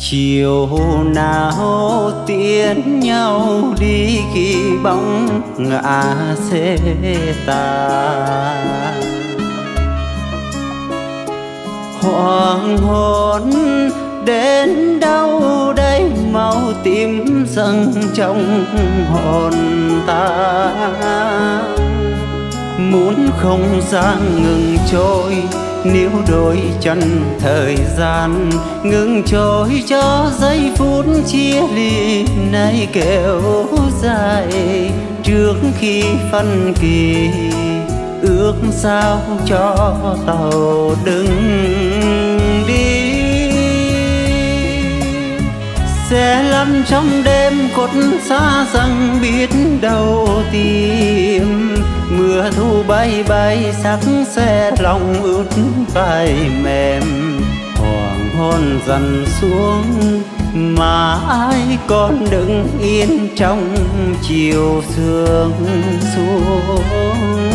chiều nào tiễn nhau đi khi bóng ngã xê tàn. Hoàng hôn đến đâu đây máu tím dâng trong hồn ta. Muốn không gian ngừng trôi, níu đôi chân thời gian ngừng trôi cho giây phút chia ly này kéo dài. Trước khi phân kỳ ước sao cho tàu đừng đi. Sẽ lăn trong đêm khuất xa rằng biết đâu tìm. Mưa thu bay bay sắc xe lòng ướt vai mềm. Hoàng hôn dần xuống mà ai còn đứng yên trong chiều sương xuống.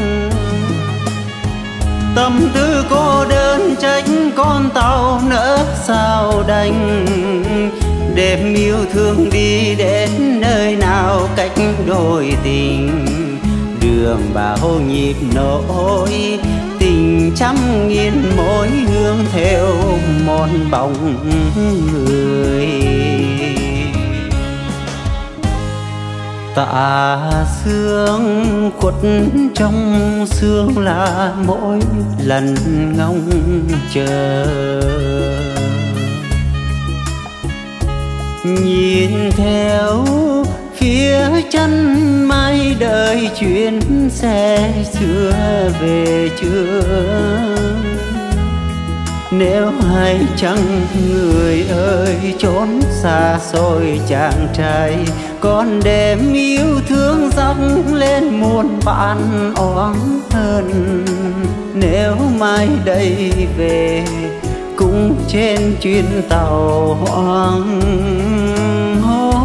Tâm tư cô đơn trách con tàu nỡ sao đành. Đêm yêu thương đi đến nơi nào cách đôi tình. Đường bao nhịp nỗi tình trăm nghìn mối hương theo một bóng người. Tà sương khuất trong sương là mỗi lần ngóng chờ. Nhìn theo phía chân mai đợi chuyến xe xưa về chưa. Nếu hay chăng người ơi trốn xa xôi chàng trai, còn đêm yêu thương dâng lên muôn vạn oán hờn. Nếu mai đây về cũng trên chuyến tàu hoàng hôn.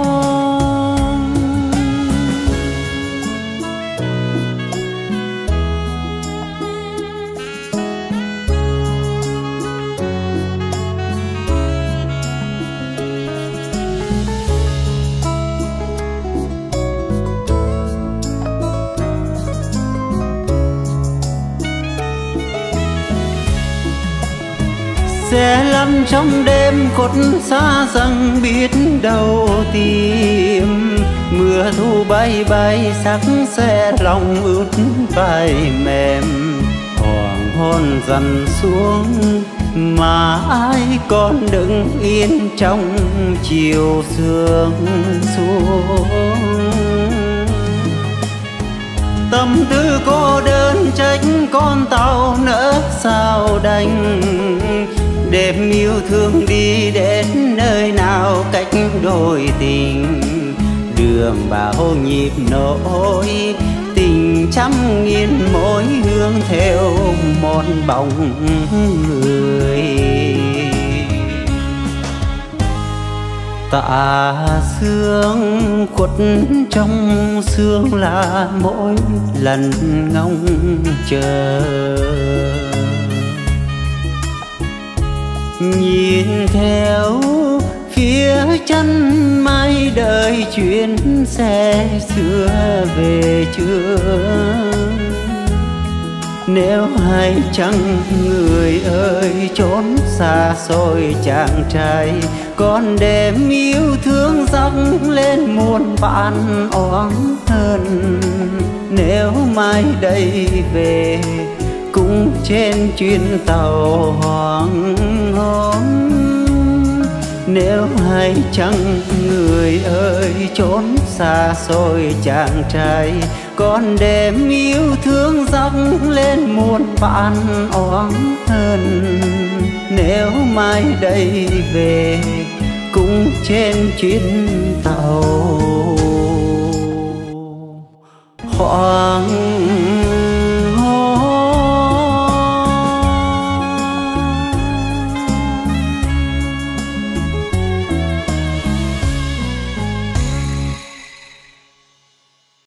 Sẽ lăn trong đêm khuất xa rằng biết đâu tìm. Mưa thu bay bay sắc xe lòng ướt vai mềm. Hoàng hôn dần xuống mà ai còn đứng yên trong chiều sương xuống. Tâm tư cô đơn trách con tàu nỡ sao đành. Đêm yêu thương đi đến nơi nào cách đôi tình. Đường bao nhịp nỗi tình trăm nghìn mối hương theo một bóng người. Tà sương khuất trong sương là mỗi lần ngóng chờ. Nhìn theo phía chân mai đợi chuyến xe xưa về chưa. Nếu hay chăng người ơi trốn xa xôi chàng trai, còn đêm yêu thương dâng lên muôn vạn oán hờn. Nếu mai đây về cũng trên chuyến tàu hoàng hôn. Nếu hay chăng người ơi trốn xa xôi chàng trai, còn đêm yêu thương dâng lên muôn vạn oán hờn. Nếu mai đây về cũng trên chuyến tàu hoàng